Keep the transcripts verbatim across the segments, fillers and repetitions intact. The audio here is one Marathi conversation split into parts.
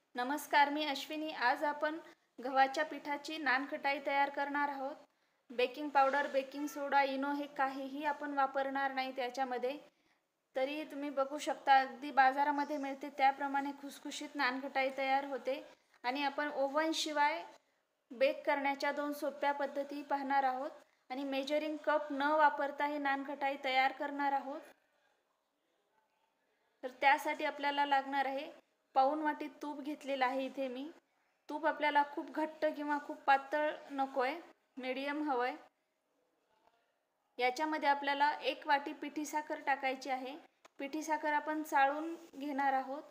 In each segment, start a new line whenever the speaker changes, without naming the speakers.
नमस्कार, मी अश्विनी. आज आपण गव्हाच्या पिठाची नानखटाई तयार करणार आहोत. Baking powder, baking soda, Eno हे काहीही आपण वापरणार नाही त्याच्यामध्ये. तरी तुम्ही बघू शकता, अगदी बाजारामध्ये मिळते त्याप्रमाणे खुसखुशीत नानखटाई तयार होते. आणि आपण ओव्हन शिवाय बेक करण्याच्या दोन सोप्या पद्धती पाहणार आहोत. आणि मेजरिंग कप न वापरता हे नानखटाई तयार करणार आहोत. तर त्यासाठी आपल्याला लागणार आहे पाऊण वाटी तूप घेतलेलं आहे. इथे मी तूप आपल्याला खूप घट्ट किंवा खूप पातळ नको आहे, मीडियम हवं आहे. याच्यामध्ये आपल्याला एक वाटी पिठी साखर टाकायची आहे. पिठी साखर आपण चाळून घेणार आहोत.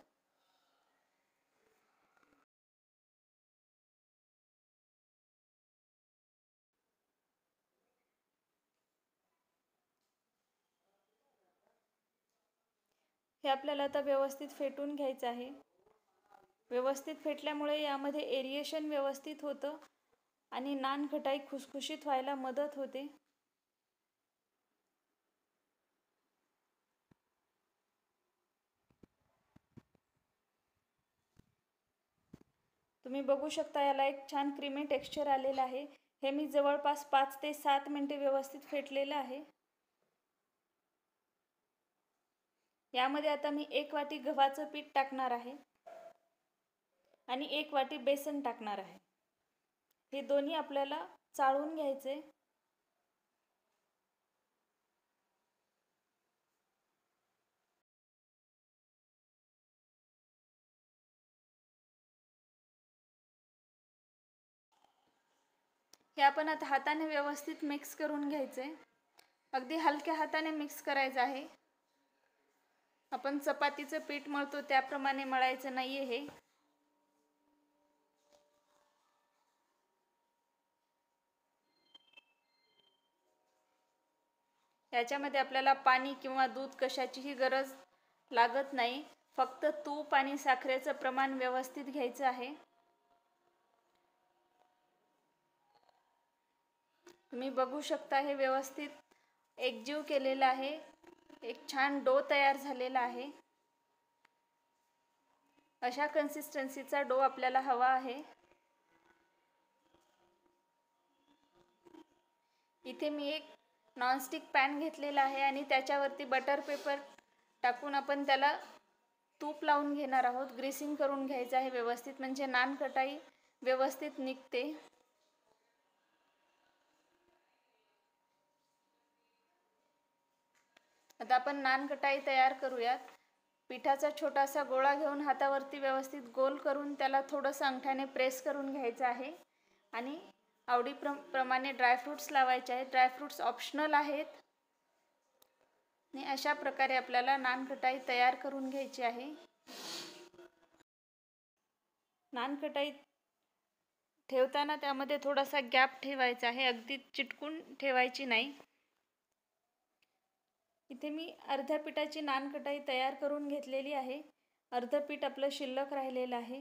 हे आपल्याला आता व्यवस्थित फेटून घ्यायचं आहे. व्यवस्थित फेटल्यामुळे यामध्ये एरिएशन व्यवस्थित होतं आणि नानखटाई खुसखुशीत व्हायला मदत होते. तुम्ही बघू शकता, याला एक छान क्रीमी टेक्स्चर आलेलं आहे. हे मी जवळपास पाच ते सात मिनिटे व्यवस्थित फेटलेलं आहे. यामध्ये आता मी एक वाटी गव्हाचं पीठ टाकणार आहे आणि एक वाटी बेसन टाकणार आहे. हे दोन्ही आपल्याला चाळून घ्यायचे. हे आपण आता हाताने व्यवस्थित मिक्स करून घ्यायचे. अगदी हलक्या हाताने मिक्स करायचं आहे. आपण चपातीचं पीठ मळतो त्याप्रमाणे मळायचं नाहीये हे. याच्यामध्ये आपल्याला पाणी किंवा दूध कशाचीही गरज लागत नाही. फक्त तूप आणि साखरेचं प्रमाण व्यवस्थित घ्यायचं आहे. तुम्ही बघू शकता, हे व्यवस्थित एकजीव केलेलं आहे. एक छान डो तयार झालेला आहे. अशा कन्सिस्टन्सीचा डो आपल्याला हवा आहे. इथे मी एक नॉनस्टिक पॅन घेतलेला आहे आणि त्याच्यावरती बटर पेपर टाकून आपण त्याला तूप लावून घेणार आहोत. ग्रीसिंग करून घ्यायचं आहे व्यवस्थित, म्हणजे नानखटाई व्यवस्थित निघते. आता आपण नानखटाई तयार करूयात. पिठाचा छोटासा गोळा घेऊन हातावरती व्यवस्थित गोल करून त्याला थोडंसं अंगठ्याने प्रेस करून घ्यायचं आहे आणि आवडी प्र प्रमाणे ड्रायफ्रूट्स लावायचे आहेत. ड्रायफ्रूट्स ऑप्शनल आहेत. आणि अशा प्रकारे आपल्याला नानखटाई तयार करून घ्यायची आहे. नानखटाई ठेवताना त्यामध्ये थोडासा गॅप ठेवायचा आहे, अगदी चिटकून ठेवायची नाही. इथे मी अर्ध्या पिठाची नानखटाई तयार करून घेतलेली आहे. अर्ध पीठ आपलं शिल्लक राहिलेलं आहे.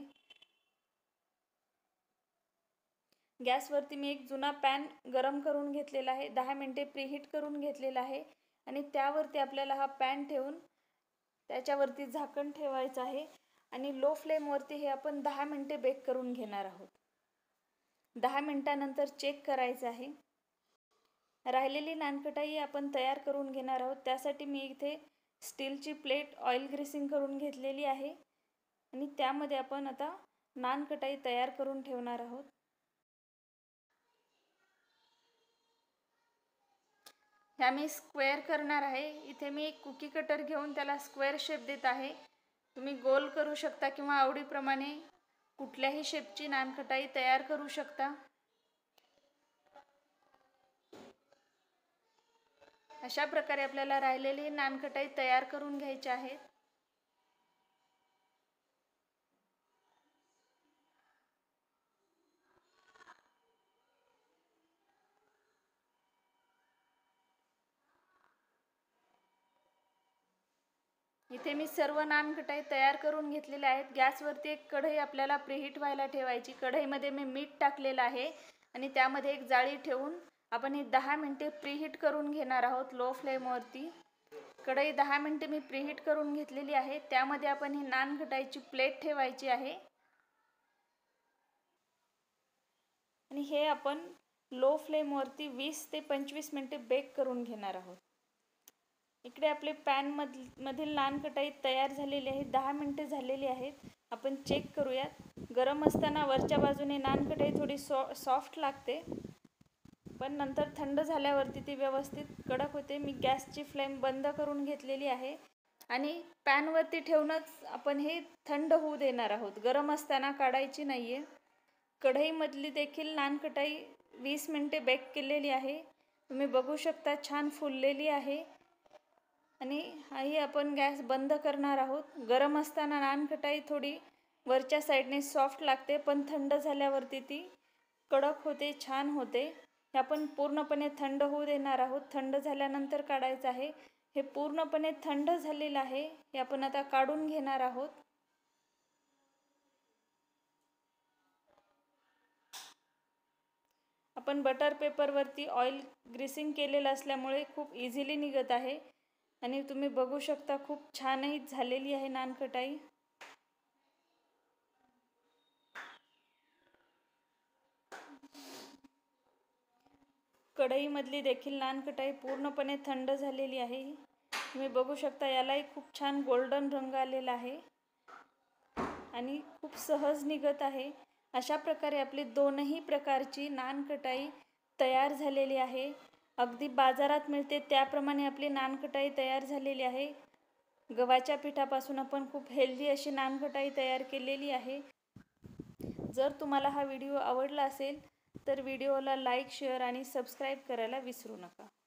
गॅसवरती मी एक जुना पॅन गरम करून घेतलेला आहे. दहा मिनिटे प्रीहीट करून घेतलेला आहे आणि त्यावरती आपल्याला हा पॅन ठेवून त्याच्यावरती झाकण ठेवायचं आहे आणि लो फ्लेमवरती हे आपण दहा मिनिटे बेक करून घेणार आहोत. दहा मिनिटानंतर चेक करायचं आहे. राहिलेली नानखटाई आपण तयार करून घेणार आहोत. त्यासाठी मी इथे स्टीलची प्लेट ऑइल ग्रीसिंग करून घेतलेली आहे आणि त्यामध्ये आपण आता नानखटाई तयार करून ठेवणार आहोत. ह्या मी स्क्वेअर करणार आहे. इथे मी एक कुकी कटर घेऊन त्याला स्क्वेअर शेप देत आहे. तुम्ही गोल करू शकता किंवा आवडीप्रमाणे कुठल्याही शेपची नानखटाई तयार करू शकता. अशा प्रकारे आपल्याला राहिलेली नानखटाई तयार करून घ्यायची आहे. इथे मी सर्व नानखटाई तयार करून घेतलेल्या आहेत. गॅसवरती एक कढई आपल्याला प्रीहीट व्हायला ठेवायची. कढईमध्ये मी मीठ टाकलेलं आहे आणि त्यामध्ये एक जाळी ठेवून आपण ही दहा मिनिटे प्रीहीट करून घेणार आहोत लो फ्लेमवरती. कढई दहा मिनिटे मी प्रीहीट करून घेतलेली आहे. त्यामध्ये आपण ही नानखटाईची प्लेट ठेवायची आहे आणि हे आपण लो फ्लेमवरती वीस ते पंचवीस मिनटे बेक करून घेणार आहोत. इकडे आपले पॅन मध मधील नान कटाई तयार झालेली आहे. दहा मिनटे झालेली आहेत. आपण चेक करूयात. गरम असताना वरच्या बाजूने नान कटाई थोडी सॉ सॉफ्ट लागते, पण नंतर थंड झाल्यावरती ती व्यवस्थित कडक होते. मी गॅसची फ्लेम बंद करून घेतलेली आहे आणि पॅनवरती ठेवूनच आपण हे थंड होऊ देणार आहोत. गरम असताना काढायची नाही आहे. कढईमधली देखील नान कटाई वीस मिनटे बेक केलेली आहे. तुम्ही बघू शकता छान फुललेली आहे. आणि हाही आपण गॅस बंद करणार आहोत. गरम असताना नान कटाई थोडी वरच्या साईडने सॉफ्ट लागते, पण थंड झाल्यावरती ती कडक होते, छान होते. हे आपण पूर्णपणे थंड होऊ देणार आहोत. थंड झाल्यानंतर काढायचं आहे. हे पूर्णपणे थंड झालेलं आहे. हे आपण आता काढून घेणार आहोत. आपण बटर पेपरवरती ऑइल ग्रीसिंग केलेलं असल्यामुळे खूप इझिली निघत आहे. आणि तुम्ही बघू शकता खूप छानही झालेली आहे नान कटाई. कढईमधली देखील नान कटाई पूर्णपणे थंड झालेली आहे. तुम्ही बघू शकता यालाही खूप छान गोल्डन रंग आलेला आहे आणि खूप सहज निघत आहे. अशा प्रकारे आपली दोनही प्रकारची नान कटाई तयार झालेली आहे. अगदी बाजारात मिळते त्याप्रमाणे आपली नान कटाई तयार झालेली आहे. गव्हाच्या पिठापासून आपण खूप हेल्दी अशी नान कटाई तयार केलेली आहे. जर तुम्हाला हा व्हिडिओ आवडला असेल तर व्हिडिओला लाईक, शेअर आणि सबस्क्राईब करायला विसरू नका.